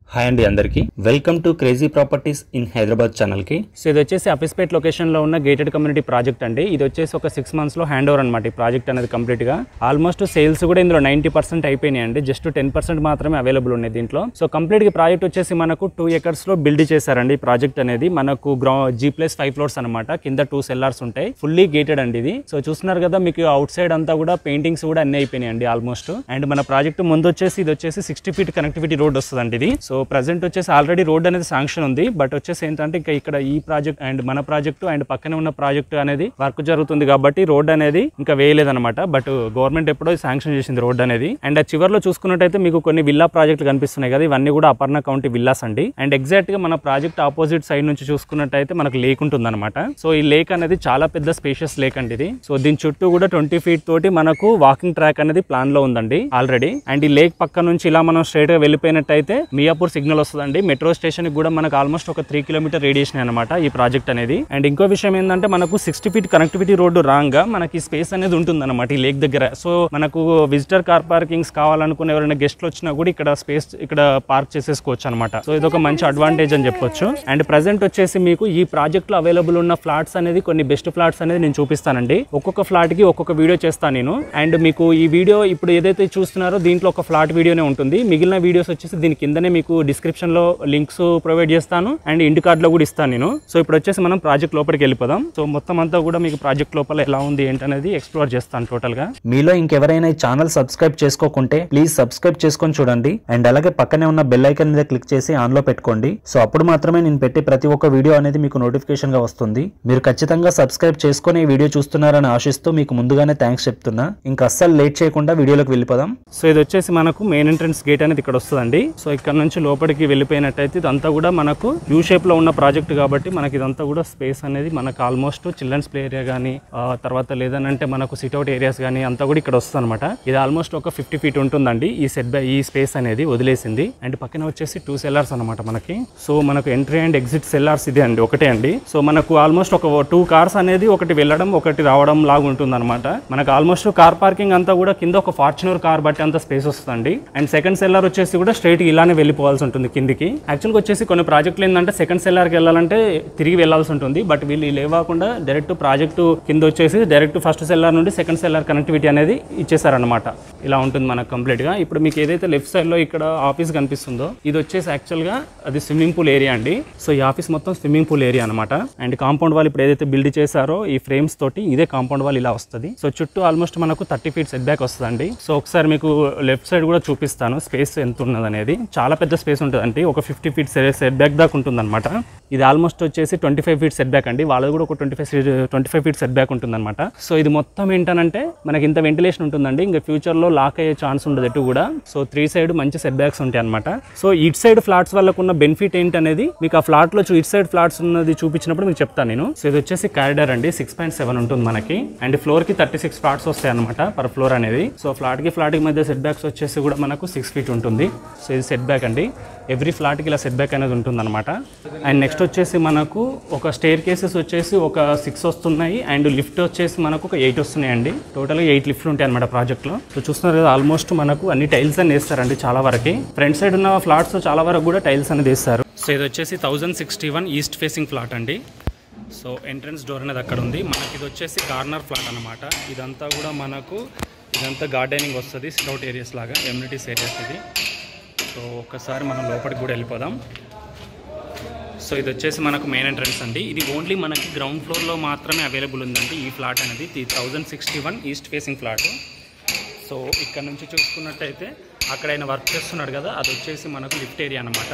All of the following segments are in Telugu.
హాయ్ అండి అందరికీ welcome to crazy properties in Hyderabad channel కి. సో ఇది వచ్చేసి అఫీస్పేట్ లొకేషన్ లో ఉన్న గేటెడ్ కమ్యూనిటీ ప్రాజెక్ట్ అండి. ఇది వచ్చేసి ఒక 6 months లో హ్యాండ్ ఓవర్ అనమాట. ఈ ప్రాజెక్ట్ అనేది కంప్లీట్ గా ఆల్మోస్ట్ సేల్స్ కూడా ఇందులో 90% అయిపోయినాయి అండి. జస్ట్ 10% మాత్రమే అవైలబుల్ ఉన్నాయి దీంట్లో. సో కంప్లీట్ గా ప్రాజెక్ట్ వచ్చేసి మనకు 2 acres లో బిల్డ్ చేశారండి. ఈ ప్రాజెక్ట్ అనేది మనకు G+5 floors అనమాట. కింద 2 cellars ఉంటాయి. ఫుల్లీ గేటెడ్ అండి ఇది. సో చూస్తున్నారు కదా, మీకు అవుట్ సైడ్ అంతా కూడా పెయింటింగ్స్ కూడా అన్ని అయిపోయినాయి అండి ఆల్మోస్ట్. అండ్ మన ప్రాజెక్ట్ ముందు వచ్చేసి ఇది వచ్చేసి 60 feet కనెక్టివిటీ రోడ్ వస్తుందండి ఇది. సో ప్రెసెంట్ వచ్చేసి ఆల్రెడీ రోడ్ అనేది శాంక్షన్ ఉంది. బట్ వచ్చేసి ఏంటంటే ఇంకా ఇక్కడ ఈ ప్రాజెక్ట్ అండ్ మన ప్రాజెక్టు అండ్ పక్కనే ఉన్న ప్రాజెక్టు అనేది వర్క్ జరుగుతుంది కాబట్టి రోడ్ అనేది ఇంకా వేయలేదన్నమాట. బట్ గవర్నమెంట్ ఎప్పుడో శాంక్షన్ చేసింది రోడ్ అనేది. అండ్ ఆ చివరిలో చూసుకున్నట్టయితే మీకు కొన్ని విల్లా ప్రాజెక్టులు కనిపిస్తున్నాయి కదా, ఇవన్నీ కూడా అపర్ణ కౌంటీ విల్లాస్ అండి. అండ్ ఎగ్జాక్ట్ గా మన ప్రాజెక్ట్ ఆపోజిట్ సైడ్ నుంచి చూసుకున్నట్టయితే మనకు లేక్ ఉంటుంది అనమాట. సో ఈ లేక్ అనేది చాలా పెద్ద స్పేషియస్ లేక్ అండి ఇది. సో దీని చుట్టూ కూడా 20 feet తోటి మనకు వాకింగ్ ట్రాక్ అనేది ప్లాన్ లో ఉందండి ఆల్రెడీ. అండ్ ఈ లేక్ పక్క నుంచి ఇలా మనం స్ట్రైట్ గా వెళ్ళిపోయినట్టయితే మియాపూర్ సిగ్నల్ వస్తుందండి. మెట్రో స్టేషన్ కూడా మనకు ఆల్మోస్ట్ ఒక 3 kilometer రేడియేషన్ అనమాట ఈ ప్రాజెక్ట్ అనేది. అండ్ ఇంకో విషయం ఏంటంటే మనకు 60 feet కనెక్టివిటీ రోడ్డు రాంగా మనకి స్పేస్ అనేది ఉంటుంది అనమాట ఈ లేక్ దగ్గర. సో మనకు విజిటర్ కార్ పార్కింగ్స్ కావాలనుకున్న ఎవరైనా గెస్ట్లు వచ్చినా కూడా ఇక్కడ స్పేస్ ఇక్కడ పార్క్ చేసేసుకోవచ్చు అనమాట. సో ఇది ఒక మంచి అడ్వాంటేజ్ అని చెప్పొచ్చు. అండ్ ప్రెసెంట్ వచ్చేసి మీకు ఈ ప్రాజెక్ట్ లో అవైలబుల్ ఉన్న ఫ్లాట్స్ అనేది కొన్ని బెస్ట్ ఫ్లాట్స్ అనేది నేను చూపిస్తానండి. ఒక్కొక్క ఫ్లాట్ కి ఒక్కొక్క వీడియో చేస్తాను నేను. అండ్ మీకు ఈ వీడియో ఇప్పుడు ఏదైతే చూస్తున్నారో దీంట్లో ఒక ఫ్లాట్ వీడియోనే ఉంటుంది. మిగిలిన వీడియోస్ వచ్చేసి దీని కిందనే మీకు డిస్క్రిప్షన్ లో లింక్స్ ప్రొవైడ్ చేస్తాను అండ్ ఇంటి కార్డ్ లో కూడా ఇస్తాను నేను. సో ఇప్పుడు వచ్చేసి మనం ప్రాజెక్ట్ లోపలికి వెళ్ళిపోదాం. సో మొత్తం అంతా కూడా మీకు ప్రాజెక్ట్ లోపల ఎలా ఉంది ఏంటనేది ఎక్స్ప్లోర్ చేస్తాను టోటల్ గా. మీలో ఇంకెవరైనా ఈ ఛానల్ సబ్స్క్రైబ్ చేసుకోకుంటే ప్లీజ్ సబ్స్క్రైబ్ చేసుకొని చూడండి. అండ్ అలాగే పక్కనే ఉన్న బెల్ ఐకాన్ మీద క్లిక్ చేసి ఆన్ లో పెట్టుకోండి. సో అప్పుడు మాత్రమే నేను పెట్టే ప్రతి ఒక్క వీడియో అనేది మీకు నోటిఫికేషన్ గా వస్తుంది. మీరు ఖచ్చితంగా సబ్స్క్రైబ్ చేసుకుని ఈ వీడియో చూస్తున్నారని ఆశిస్తూ మీకు ముందుగానే థ్యాంక్స్ చెప్తున్నా. ఇంకా అస్సలు లేట్ చేయకుండా వీడియోలోకి వెళ్ళిపోదాం. సో ఇది వచ్చేసి మనకు మెయిన్ ఎంట్రన్స్ గేట్ అనేది ఇక్కడ వస్తుందండి. సో ఇక్కడ నుంచి లోపలికి వెళ్ళిపోయినట్టయితే ఇదంతా కూడా మనకు యూ షేప్ లో ఉన్న ప్రాజెక్ట్ కాబట్టి మనకి ఇదంతా కూడా స్పేస్ అనేది మనకు ఆల్మోస్ట్ చిల్డ్రన్స్ ప్లే ఏరియా కానీ తర్వాత లేదనంటే మనకు సిట్అవుట్ ఏరియాస్ కానీ అంతా కూడా ఇక్కడ వస్తుంది అనమాట. ఇది ఆల్మోస్ట్ ఒక 50 feet ఉంటుందండి ఈ స్పేస్ అనేది వదిలేసింది. అండ్ పక్కన వచ్చేసి 2 cellars అనమాట మనకి. సో మనకు ఎంట్రీ అండ్ ఎగ్జిట్ సెల్లార్స్ ఇదే అండి, ఒకటే అండి. సో మనకు ఆల్మోస్ట్ ఒక 2 cars అనేది ఒకటి వెళ్ళడం ఒకటి రావడం లాగా ఉంటుంది అనమాట. మనకు ఆల్మోస్ట్ కార్ పార్కింగ్ అంతా కూడా కింద ఒక ఫార్చునర్ కార్ బట్టి అంత స్పేస్ వస్తుందండి. అండ్ సెకండ్ సెల్లార్ వచ్చేసి కూడా స్ట్రైట్ ఇలానే వెళ్ళిపోవాల్సి ఉంటుంది కిందికి. యాక్చువల్గా వచ్చేసి కొన్ని ప్రాజెక్టులు ఏంటంటే సెకండ్ సెల్లార్కి వెళ్ళాలంటే తిరిగి వెళ్ళాల్సి ఉంటుంది. బట్ వీళ్ళు లేవకుండా డైరెక్ట్ ప్రాజెక్టు కింద వచ్చేసి డైరెక్ట్ ఫస్ట్ సెల్లార్ నుండి సెకండ్ సెల్లార్ కనెక్టివిటీ అనేది ఇచ్చేసారనమాట. ఇలా ఉంటుంది మనకు కంప్లీట్ గా. ఇప్పుడు మీకు ఏదైతే లెఫ్ట్ సైడ్ లో ఇక్కడ ఆఫీస్ కనిపిస్తుందో ఇది వచ్చేసి యాక్చువల్ గా అది స్విమ్మింగ్ పూల్ ఏరియా అండి. సో ఈ ఆఫీస్ మొత్తం స్విమ్మింగ్ పూల్ ఏరియా అనమాట. అండ్ కాంపౌండ్ వాల్ ఇప్పుడు ఏదైతే బిల్డ్ చేశారో ఈ ఫ్రేమ్స్ తోటి ఇదే కాంపౌండ్ వాల్ ఇలా వస్తుంది. సో చుట్టూ ఆల్మోస్ట్ మనకు 30 feet సెట్ బ్యాక్ వస్తుందండి. సో ఒకసారి మీకు లెఫ్ట్ సైడ్ కూడా చూపిస్తాను స్పేస్ ఎంత ఉన్నది అనేది. చాలా పెద్ద స్పేస్ ఉంటుందండి, ఒక 50 feet సెట్ బ్యాక్ దాకా ఉంటుంది అనమాట. ఇది ఆల్మోస్ట్ వచ్చేసి 25 feet సెట్ బ్యాక్ అండి. వాళ్ళది కూడా ఒక 25 feet సెట్ బ్యాక్ ఉంటుంది అనమాట. సో ఇది మొత్తం ఏంటంటే మనకి ఇంత వెంటిలేషన్ ఉంటుందండి. ఇంకా ఫ్యూచర్ లో లాక్ అయ్యే ఛాన్స్ ఉండదు ఎటు కూడా. సో 3 side మంచి సెట్ బ్యాక్స్ ఉంటాయి అనమాట. సో ఇట్ సైడ్ ఫ్లాట్స్ వాళ్ళకు ఉన్న బెనిఫిట్ ఏంటనేది మీకు ఆ ఫ్లాట్ లో ఇట్ సైడ్ ఫ్లాట్స్ ఉన్నది చూపించినప్పుడు మీకు చెప్తాను నేను. సో ఇది వచ్చేసి కారిడార్ అండి, 6.7 ఉంటుంది మనకి. అండ్ ఫ్లోర్ కి 36 ఫ్లాట్స్ వస్తాయి అనమాట పర్ ఫ్లోర్ అనేది. సో ఫ్లాట్ కి మధ్య సెట్ బ్యాక్స్ వచ్చేసి కూడా మనకు 6 feet ఉంటుంది. సో ఇది సెట్ బ్యాక్ అండి. ఎవ్రీ ఫ్లాట్ కి ఇలా సెట్ బ్యాక్ అనేది ఉంటుంది అనమాట. అండ్ నెక్స్ట్ వచ్చేసి మనకు ఒక స్టేర్ కేసెస్ వచ్చేసి ఒక 6 వస్తున్నాయి. అండ్ లిఫ్ట్ వచ్చేసి మనకు ఒక 8 వస్తున్నాయండి. టోటల్గా 8 లిఫ్ట్లు ఉంటాయి అనమాట ప్రాజెక్ట్లో. సో చూస్తున్నారు కదా, ఆల్మోస్ట్ మనకు అన్ని టైల్స్ అని వేస్తారండి చాలా వరకు. ఫ్రంట్ సైడ్ ఉన్న ఫ్లాట్స్ చాలా వరకు కూడా టైల్స్ అనేది వేస్తారు. సో ఇది వచ్చేసి 1061 ఈస్ట్ ఫేసింగ్ ఫ్లాట్ అండి. సో ఎంట్రన్స్ డోర్ అనేది అక్కడ ఉంది మనకి. ఇది వచ్చేసి కార్నర్ ఫ్లాట్ అనమాట. ఇదంతా కూడా మనకు ఇదంతా గార్డెనింగ్ వస్తుంది, సిట్అవుట్ ఏరియాస్ లాగా, ఎమ్యూనిటీస్ ఏరియాస్ ఇది. సో ఒక్కసారి మనం లోపలికి కూడా వెళ్ళిపోదాం. సో ఇది వచ్చేసి మనకు మెయిన్ ఎంట్రన్స్ అండి. ఇది ఓన్లీ మనకి గ్రౌండ్ ఫ్లోర్లో మాత్రమే అవైలబుల్ ఉందండి ఈ ఫ్లాట్ అనేది. 1061 ఈస్ట్ ఫేసింగ్ ఫ్లాట్. సో ఇక్కడ నుంచి చూసుకున్నట్టయితే అక్కడ ఆయన వర్క్ చేస్తున్నాడు కదా, అది వచ్చేసి మనకు లిఫ్ట్ ఏరియా అనమాట.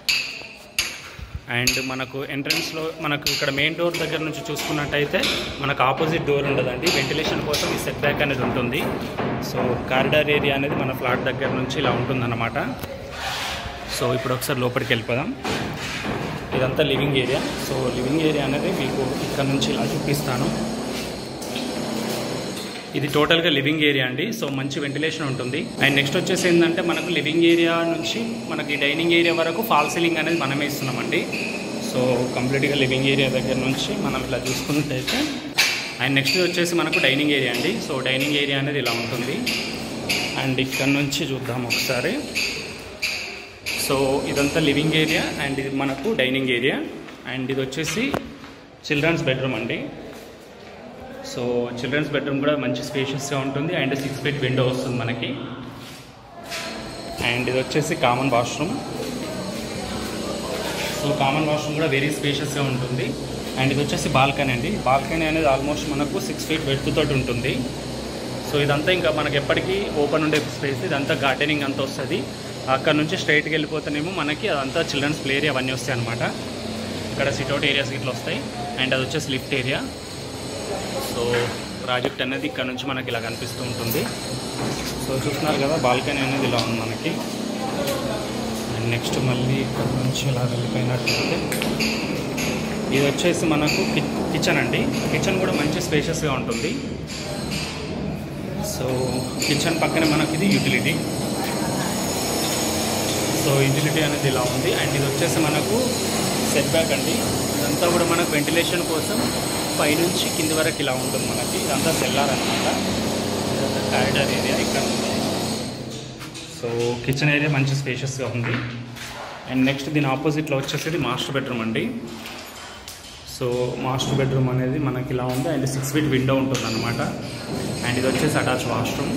అండ్ మనకు ఎంట్రన్స్లో మనకు ఇక్కడ మెయిన్ డోర్ దగ్గర నుంచి చూసుకున్నట్టయితే మనకు ఆపోజిట్ డోర్ ఉండదండి. వెంటిలేషన్ కోసం ఈ సెట్ బ్యాక్ అనేది ఉంటుంది. సో కారిడార్ ఏరియా అనేది మన ఫ్లాట్ దగ్గర నుంచి ఇలా ఉంటుందన్నమాట. సో ఇప్పుడు ఒకసారి లోపలికి వెళ్ళిపోదాం. ఇదంతా living area. So living area అనేది మీకు ఇక్కడ నుంచి ఇలా చూపిస్తాను. ఇది టోటల్గా లివింగ్ ఏరియా అండి. సో మంచి వెంటిలేషన్ ఉంటుంది. అండ్ నెక్స్ట్ వచ్చేసి ఏంటంటే మనకు లివింగ్ ఏరియా నుంచి మనకి డైనింగ్ ఏరియా వరకు ఫాల్ సీలింగ్ అనేది మనమే ఇస్తున్నామండి. సో కంప్లీట్గా లివింగ్ ఏరియా దగ్గర నుంచి మనం ఇలా చూసుకున్నట్టయితే. అండ్ నెక్స్ట్ వచ్చేసి మనకు డైనింగ్ ఏరియా అండి. సో డైనింగ్ ఏరియా అనేది ఇలా ఉంటుంది. అండ్ ఇక్కడ నుంచి చూద్దాం ఒకసారి. సో ఇదంతా లివింగ్ ఏరియా అండ్ ఇది మనకు డైనింగ్ ఏరియా అండ్ ఇది వచ్చేసి చిల్డ్రన్స్ బెడ్రూమ్ అండి. సో చిల్డ్రన్స్ బెడ్రూమ్ కూడా మంచి స్పేషియస్గా ఉంటుంది అండ్ 6 feet విండో వస్తుంది మనకి. అండ్ ఇది వచ్చేసి common washroom. So common washroom కూడా వెరీ స్పేషియస్గా ఉంటుంది. అండ్ ఇది వచ్చేసి బాల్కనీ అండి. బాల్కనీ అనేది ఆల్మోస్ట్ మనకు 6 feet వెడ్త్ తోటి ఉంటుంది. సో ఇదంతా ఇంకా మనకి ఎప్పటికీ ఓపెన్ ఉండే స్పేస్. ఇదంతా గార్డెనింగ్ అంతా వస్తుంది. అక్కడ నుంచి స్ట్రైట్కి వెళ్ళిపోతేనేమో మనకి అదంతా చిల్డ్రన్స్ ప్లే ఏరియా అవన్నీ వస్తాయి అనమాట. ఇక్కడ సిట్అవుట్ ఏరియాస్ ఇట్లా వస్తాయి అండ్ అది వచ్చేసి లిఫ్ట్ ఏరియా. సో ప్రాజెక్ట్ అనేది ఇక్కడ నుంచి మనకి ఇలా కనిపిస్తూ ఉంటుంది. సో చూస్తున్నారు కదా బాల్కనీ అనేది ఇలా ఉంది మనకి. అండ్ నెక్స్ట్ మళ్ళీ ఇక్కడ నుంచి ఇలా వెళ్ళిపోయినట్లయితే ఇది వచ్చేసి మనకు కిచెన్ అండి. కిచెన్ కూడా మంచి స్పేషియస్గా ఉంటుంది. సో కిచెన్ పక్కనే మనకి ఇది యూటిలిటీ. సో యూటిలిటీ అనేది ఇలా ఉంది. అండ్ ఇది వచ్చేసి మనకు సెట్ బ్యాక్ అండి. ఇదంతా కూడా మనకు వెంటిలేషన్ కోసం పైనుంచి కింది వరకు ఇలా ఉంటుంది మనకి. ఇదంతా సెల్లార్ అనమాట. ఇదంతా కారిడార్ ఏరియా ఇక్కడ ఉంది. సో కిచెన్ ఏరియా మంచి స్పేషియస్గా ఉంది. అండ్ నెక్స్ట్ దీని ఆపోజిట్లో వచ్చేసి మాస్టర్ బెడ్రూమ్ అండి. సో మాస్టర్ బెడ్రూమ్ అనేది మనకి ఇలా ఉంది అండ్ 6 feet విండో ఉంటుంది అనమాట. అండ్ ఇది వచ్చేసి అటాచ్ వాష్రూమ్.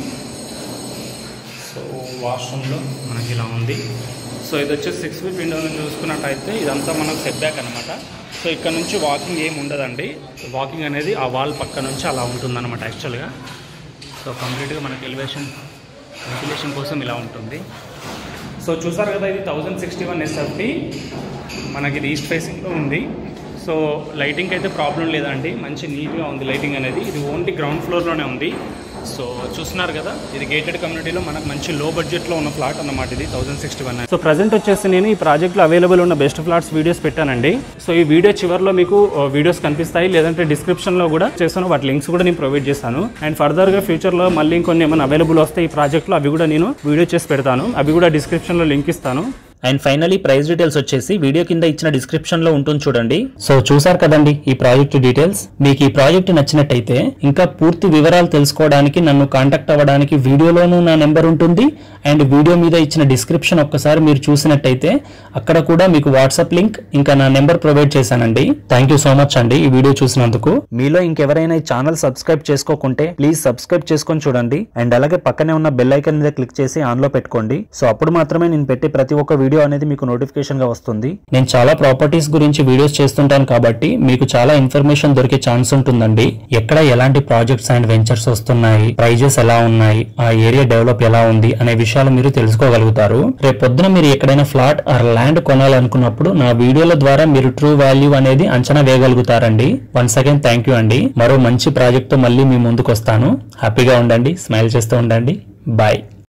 సో వాష్రూమ్లో మనకి ఇలా ఉంది. సో ఇది వచ్చేసి 6 feet విండోని చూసుకున్నట్టయితే ఇదంతా మనకు సెట్ బ్యాక్ అనమాట. సో ఇక్కడ నుంచి వాకింగ్ ఏమి ఉండదండి. వాకింగ్ అనేది ఆ వాల్ పక్క నుంచి అలా ఉంటుందన్నమాట యాక్చువల్గా. సో కంప్లీట్గా మనకి వెంటిలేషన్ కోసం ఇలా ఉంటుంది. సో చూసారు కదా ఇది 1061 SFT మనకి ఇది ఈస్ట్ ఫేసింగ్లో ఉంది. సో లైటింగ్ అయితే ప్రాబ్లం లేదండి. మంచి నీట్గా ఉంది లైటింగ్ అనేది. ఇది ఓన్లీ గ్రౌండ్ ఫ్లోర్లోనే ఉంది. సో చూస్తున్నారు కదా ఇది గేటెడ్ కమ్యూనిటీలో మనకు మంచి లో బడ్జెట్లో ఉన్న ఫ్లాట్ అన్నమాట. ఇది 1061. సో ప్రజెంట్ వచ్చేసి నేను ఈ ప్రాజెక్ట్లో అవైలబుల్ ఉన్న బెస్ట్ ఫ్లాట్స్ వీడియోస్ పెట్టానండి. సో ఈ వీడియో చివరిలో మీకు వీడియోస్ కనిపిస్తాయి, లేదంటే డిస్క్రిప్షన్లో కూడా చేస్తాను. వాటి లింక్స్ కూడా నేను ప్రొవైడ్ చేస్తాను. అండ్ ఫర్దర్గా ఫ్యూచర్లో మళ్ళీ ఇంకొన్ని ఏమైనా అవైలబుల్ వస్తాయి ఈ ప్రాజెక్ట్లో, అవి కూడా నేను వీడియో చేసి పెడతాను. అవి కూడా డిస్క్రిప్షన్లో లింక్ ఇస్తాను. అండ్ ఫైనలీ ప్రైస్ డీటెయిల్స్ వచ్చేసి వీడియో కింద ఇచ్చిన డిస్క్రిప్షన్ లో ఉంటుంది చూడండి. సో చూసారు కదండి ఈ ప్రాజెక్ట్ డీటెయిల్స్. మీకు ఈ ప్రాజెక్ట్ నచ్చినట్టయితే ఇంకా పూర్తి వివరాలు తెలుసుకోవడానికి నన్ను కాంటాక్ట్ అవ్వడానికి వీడియోలోనూ నా నెంబర్ ఉంటుంది. అండ్ వీడియో మీద ఇచ్చిన డిస్క్రిప్షన్ ఒక్కసారి మీరు చూసినట్టయితే అక్కడ కూడా మీకు వాట్సాప్ లింక్ ఇంకా నా నెంబర్ ప్రొవైడ్ చేశానండి. థ్యాంక్ యూ సో మచ్ అండి ఈ వీడియో చూసినందుకు. మీలో ఇంకెవరైనా ఈ ఛానల్ సబ్స్క్రైబ్ చేసుకోకుంటే ప్లీజ్ సబ్స్క్రైబ్ చేసుకొని చూడండి. అండ్ అలాగే పక్కనే ఉన్న బెల్ ఐకాన్ మీద క్లిక్ చేసి ఆన్ లో పెట్టుకోండి. సో అప్పుడు మాత్రమే నేను పెట్టే ప్రతి ఒక్క వీడియో అనేది మీకు నోటిఫికేషన్ గా వస్తుంది. నేను చాలా ప్రాపర్టీస్ గురించి వీడియోస్ చేస్తుంటాను కాబట్టి మీకు చాలా ఇన్ఫర్మేషన్ దొరికే ఛాన్స్ ఉంటుందండి. ఎక్కడ ఎలాంటి ప్రాజెక్ట్స్ అండ్ వెంచర్స్ వస్తున్నాయి, ప్రైజెస్ ఎలా ఉన్నాయి, ఆ ఏరియా డెవలప్ ఎలా ఉంది అనే విషయాలు మీరు తెలుసుకోగలుగుతారు. రేపు పొద్దున మీరు ఎక్కడైనా ఫ్లాట్ ఆర్ ల్యాండ్ కొనాలనుకున్నప్పుడు నా వీడియోల ద్వారా మీరు ట్రూ వాల్యూ అనేది అంచనా వేయగలుగుతారండి. వన్స్ అగైన్ థ్యాంక్ యూ అండి. మరో మంచి ప్రాజెక్ట్ తో మళ్ళీ మీ ముందుకు వస్తాను. హ్యాపీగా ఉండండి, స్మైల్ చేస్తూ ఉండండి. బాయ్.